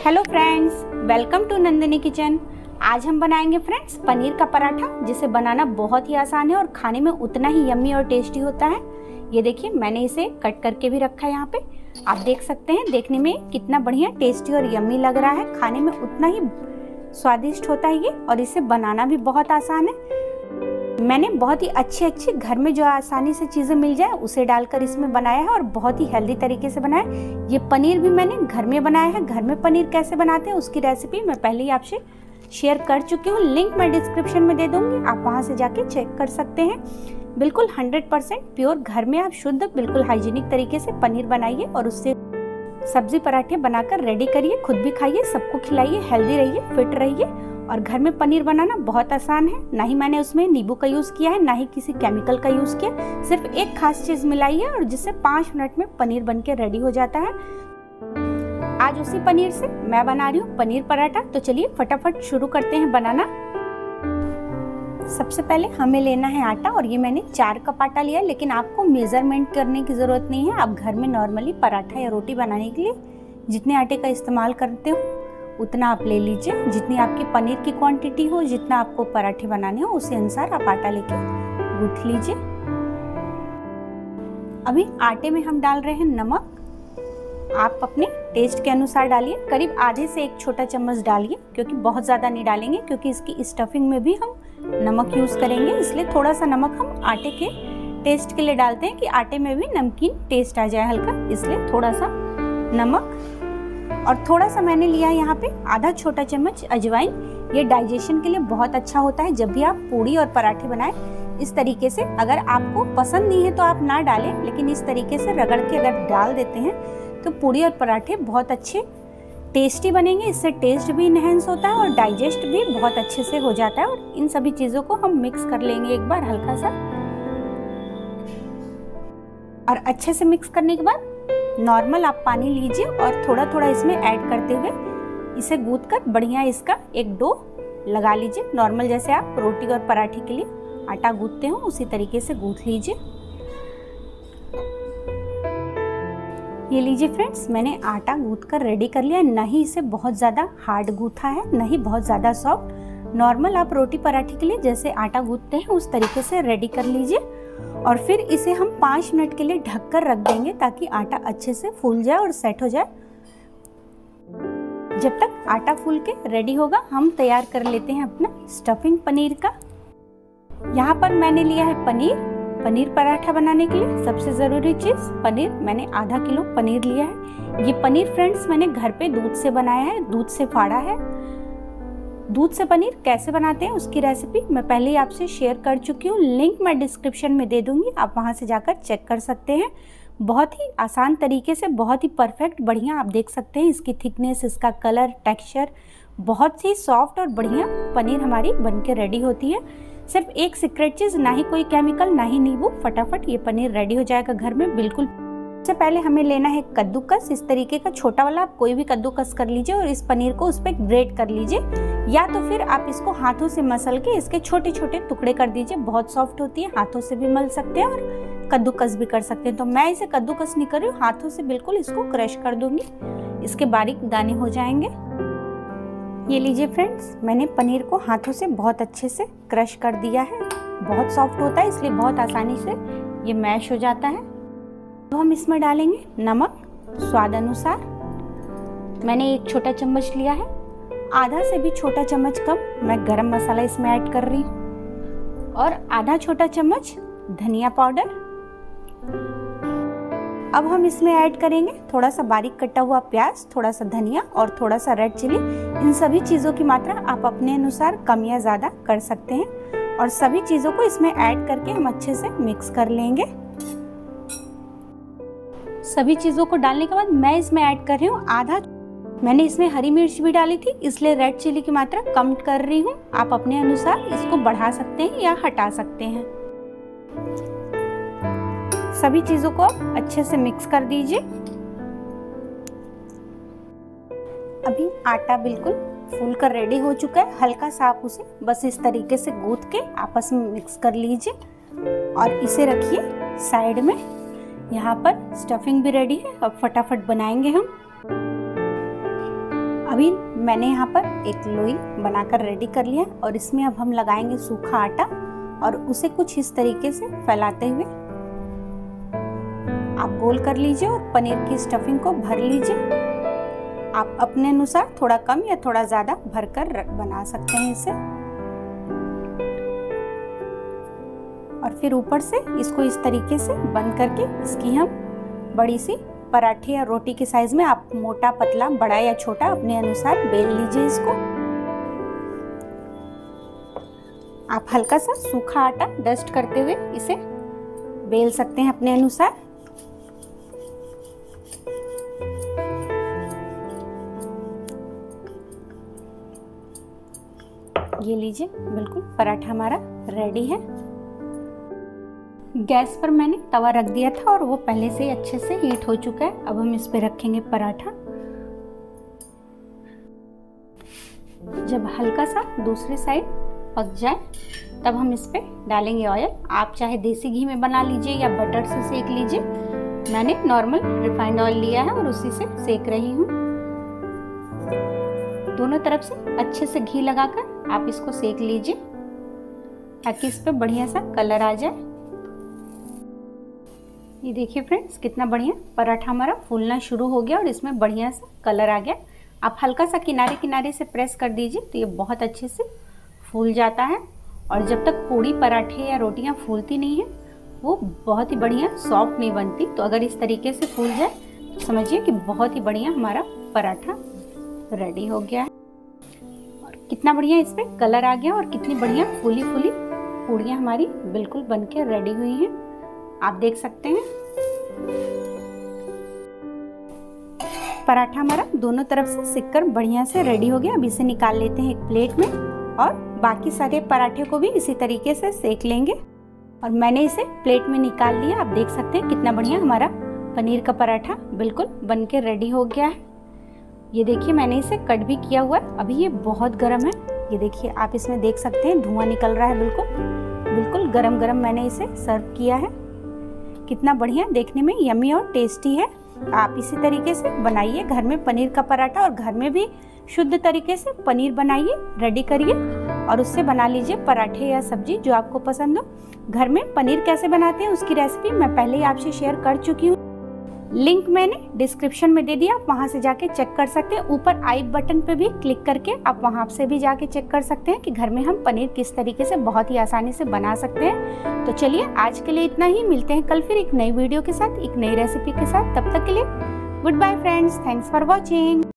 Hello friends, welcome to Nandini kitchen. आज हम बनाएंगे फ्रेंड्स पनीर का पराठा, जिसे बनाना बहुत ही आसान है और खाने में उतना ही यम्मी और टेस्टी होता है। ये देखिए, मैंने इसे कट करके भी रखा है यहाँ पे। आप देख सकते हैं देखने में कितना बढ़िया टेस्टी और यम्मी लग रहा है, खाने में उतना ही स्वादिष्ट होता है ये, और इसे बनाना भी बहुत आसान है। मैंने बहुत ही अच्छी घर में जो आसानी से चीज़ें मिल जाए उसे डालकर इसमें बनाया है और बहुत ही हेल्दी तरीके से बनाया है। ये पनीर भी मैंने घर में बनाया है। घर में पनीर कैसे बनाते हैं उसकी रेसिपी मैं पहले ही आपसे शेयर कर चुकी हूँ। लिंक मैं डिस्क्रिप्शन में दे दूँगी, आप वहाँ से जाके चेक कर सकते हैं। बिल्कुल 100% प्योर घर में आप शुद्ध बिल्कुल हाइजीनिक तरीके से पनीर बनाइए और उससे सब्जी पराठे बनाकर रेडी करिए, खुद भी खाइए, सबको खिलाइए, हेल्दी रहिए, फिट रहिए। और घर में पनीर बनाना बहुत आसान है। ना ही मैंने उसमें नींबू का यूज़ किया है, ना ही किसी केमिकल का यूज़ किया। सिर्फ एक खास चीज़ मिलाई है और जिससे 5 मिनट में पनीर बनके रेडी हो जाता है। आज उसी पनीर से मैं बना रही हूँ पनीर पराठा। तो चलिए फटाफट शुरू करते हैं बनाना। सबसे पहले हमें लेना है आटा, और ये मैंने 4 कप आटा लिया है, लेकिन आपको मेजरमेंट करने की ज़रूरत नहीं है। आप घर में नॉर्मली पराठा या रोटी बनाने के लिए जितने आटे का इस्तेमाल करते हो उतना आप ले लीजिए। जितनी आपकी पनीर की क्वांटिटी हो, जितना आपको पराठे बनाने हो, उसी अनुसार आप आटा लेके गूंथ लीजिए। अभी आटे में हम डाल रहे हैं नमक। आप अपने टेस्ट के अनुसार डालिए, करीब आधे से 1 छोटा चम्मच डालिए, क्योंकि बहुत ज़्यादा नहीं डालेंगे, क्योंकि इसकी स्टफिंग में भी हम नमक यूज़ करेंगे। इसलिए थोड़ा सा नमक हम आटे के टेस्ट के लिए डालते हैं कि आटे में भी नमकीन टेस्ट आ जाए हल्का, इसलिए थोड़ा सा नमक। और थोड़ा सा मैंने लिया है यहाँ पे आधा छोटा चम्मच अजवाइन। ये डाइजेशन के लिए बहुत अच्छा होता है। जब भी आप पूड़ी और पराठे बनाएं इस तरीके से, अगर आपको पसंद नहीं है तो आप ना डालें, लेकिन इस तरीके से रगड़ के अगर डाल देते हैं तो पूड़ी और पराठे बहुत अच्छे टेस्टी बनेंगे। इससे टेस्ट भी इनहेंस होता है और डाइजेस्ट भी बहुत अच्छे से हो जाता है। और इन सभी चीज़ों को हम मिक्स कर लेंगे एक बार हल्का सा, और अच्छे से मिक्स करने के बाद नॉर्मल आप पानी लीजिए और थोड़ा थोड़ा इसमें ऐड करते हुए इसे गूंथ कर बढ़िया इसका एक डो लगा लीजिए। नॉर्मल जैसे आप रोटी और पराठे के लिए आटा गूंथते हो उसी तरीके से गूंथ लीजिए। ये लीजिए फ्रेंड्स, मैंने आटा गूंथ कर रेडी कर लिया है। ना ही इसे बहुत ज़्यादा हार्ड गूंथा है, ना ही बहुत ज़्यादा सॉफ्ट। नॉर्मल आप रोटी पराठे के लिए जैसे आटा गूंथते हैं उस तरीके से रेडी कर लीजिए। और फिर इसे हम 5 मिनट के लिए ढककर रख देंगे ताकि आटा अच्छे से फूल जाए और सेट हो जाए। जब तक आटा फूल के रेडी होगा, हम तैयार कर लेते हैं अपना स्टफिंग पनीर का। यहाँ पर मैंने लिया है पनीर पराठा बनाने के लिए सबसे ज़रूरी चीज़ पनीर। मैंने आधा किलो पनीर लिया है। ये पनीर फ्रेंड्स मैंने घर पे दूध से बनाया है, दूध से फाड़ा है। दूध से पनीर कैसे बनाते हैं उसकी रेसिपी मैं पहले ही आपसे शेयर कर चुकी हूँ। लिंक मैं डिस्क्रिप्शन में दे दूंगी, आप वहाँ से जाकर चेक कर सकते हैं। बहुत ही आसान तरीके से, बहुत ही परफेक्ट बढ़िया आप देख सकते हैं इसकी थिकनेस, इसका कलर, टेक्सचर, बहुत ही सॉफ्ट और बढ़िया पनीर हमारी बनके रेडी होती है। सिर्फ एक सीक्रेट चीज़, ना ही कोई केमिकल, ना ही नींबू, फटाफट ये पनीर रेडी हो जाएगा घर में बिल्कुल। सबसे पहले हमें लेना है कद्दूकस। इस तरीके का छोटा वाला आप कोई भी कद्दूकस कर लीजिए और इस पनीर को उस पर ग्रेट कर लीजिए, या तो फिर आप इसको हाथों से मसल के इसके छोटे छोटे टुकड़े कर दीजिए। बहुत सॉफ्ट होती है, हाथों से भी मल सकते हैं और कद्दूकस भी कर सकते हैं। तो मैं इसे कद्दूकस नहीं कर रही हूँ, हाथों से बिल्कुल इसको क्रश कर दूंगी, इसके बारीक दाने हो जाएंगे। ये लीजिए फ्रेंड्स, मैंने पनीर को हाथों से बहुत अच्छे से क्रश कर दिया है। बहुत सॉफ्ट होता है इसलिए बहुत आसानी से ये मैश हो जाता है। तो हम इसमें डालेंगे नमक स्वाद अनुसार। मैंने 1 छोटा चम्मच लिया है। आधा से भी छोटा चम्मच कम मैं गरम मसाला इसमें ऐड कर रही हूँ, और आधा छोटा चम्मच धनिया पाउडर। अब हम इसमें ऐड करेंगे थोड़ा सा बारीक कटा हुआ प्याज, थोड़ा सा धनिया और थोड़ा सा रेड चिली। इन सभी चीज़ों की मात्रा आप अपने अनुसार कम या ज़्यादा कर सकते हैं, और सभी चीज़ों को इसमें ऐड करके हम अच्छे से मिक्स कर लेंगे। सभी चीज़ों को डालने के बाद मैं इसमें ऐड कर रही हूँ आधा, मैंने इसमें हरी मिर्च भी डाली थी इसलिए रेड चिली की मात्रा कम कर रही हूँ। आप अपने अनुसार इसको बढ़ा सकते हैं या हटा सकते हैं। सभी चीज़ों को अच्छे से मिक्स कर दीजिए। अभी आटा बिल्कुल फूल कर रेडी हो चुका है। हल्का सा आप उसे बस इस तरीके से गूंथ के आपस में मिक्स कर लीजिए और इसे रखिए साइड में। यहाँ पर स्टफिंग भी रेडी है, अब फटाफट बनाएंगे हम। अभी मैंने यहाँ पर एक लोई बनाकर रेडी कर लिया और इसमें अब हम लगाएंगे सूखा आटा और उसे कुछ इस तरीके से फैलाते हुए आप गोल कर लीजिए और पनीर की स्टफिंग को भर लीजिए। आप अपने अनुसार थोड़ा कम या थोड़ा ज़्यादा भरकर बना सकते हैं इसे। और फिर ऊपर से इसको इस तरीके से बंद करके इसकी हम बड़ी सी पराठे या रोटी के साइज में, आप मोटा पतला बड़ा या छोटा अपने अनुसार बेल लीजिए इसको। आप हल्का सा सूखा आटा डस्ट करते हुए इसे बेल सकते हैं अपने अनुसार। ये लीजिए, बिल्कुल पराठा हमारा रेडी है। गैस पर मैंने तवा रख दिया था और वो पहले से ही अच्छे से हीट हो चुका है। अब हम इस पे रखेंगे पराठा। जब हल्का सा दूसरी साइड पक जाए तब हम इस पे डालेंगे ऑयल। आप चाहे देसी घी में बना लीजिए या बटर से सेक लीजिए। मैंने नॉर्मल रिफाइंड ऑयल लिया है और उसी से सेक रही हूँ। दोनों तरफ से अच्छे से घी लगाकर आप इसको सेक लीजिए ताकि इस पे बढ़िया सा कलर आ जाए। ये देखिए फ्रेंड्स, कितना बढ़िया पराठा हमारा फूलना शुरू हो गया और इसमें बढ़िया सा कलर आ गया। आप हल्का सा किनारे किनारे से प्रेस कर दीजिए तो ये बहुत अच्छे से फूल जाता है। और जब तक पूड़ी पराठे या रोटियां फूलती नहीं है वो बहुत ही बढ़िया सॉफ्ट नहीं बनती। तो अगर इस तरीके से फूल जाए तो समझिए कि बहुत ही बढ़िया हमारा पराठा रेडी हो गया है। और कितना बढ़िया इस पर कलर आ गया और कितनी बढ़िया फूली फूली पूड़ियाँ हमारी बिल्कुल बन के रेडी हुई हैं, आप देख सकते हैं। पराठा हमारा दोनों तरफ से सिककर बढ़िया से रेडी हो गया। अब इसे निकाल लेते हैं एक प्लेट में और बाकी सारे पराठे को भी इसी तरीके से सेक लेंगे। और मैंने इसे प्लेट में निकाल लिया। आप देख सकते हैं कितना बढ़िया हमारा पनीर का पराठा बिल्कुल बन के रेडी हो गया है। ये देखिए, मैंने इसे कट भी किया हुआ है। अभी ये बहुत गर्म है। ये देखिए, आप इसमें देख सकते हैं धुआं निकल रहा है। बिल्कुल गरम गरम मैंने इसे सर्व किया है। कितना बढ़िया देखने में यम्मी और टेस्टी है। आप इसी तरीके से बनाइए घर में पनीर का पराठा और घर में भी शुद्ध तरीके से पनीर बनाइए, रेडी करिए और उससे बना लीजिए पराठे या सब्जी जो आपको पसंद हो। घर में पनीर कैसे बनाते हैं उसकी रेसिपी मैं पहले ही आपसे शेयर कर चुकी हूँ। लिंक मैंने डिस्क्रिप्शन में दे दिया, आप वहां से जाके चेक कर सकते हैं। ऊपर आई बटन पे भी क्लिक करके आप वहां से भी जाके चेक कर सकते हैं कि घर में हम पनीर किस तरीके से बहुत ही आसानी से बना सकते हैं। तो चलिए आज के लिए इतना ही। मिलते हैं कल फिर एक नई वीडियो के साथ, एक नई रेसिपी के साथ। तब तक के लिए good bye friends, thanks for watching.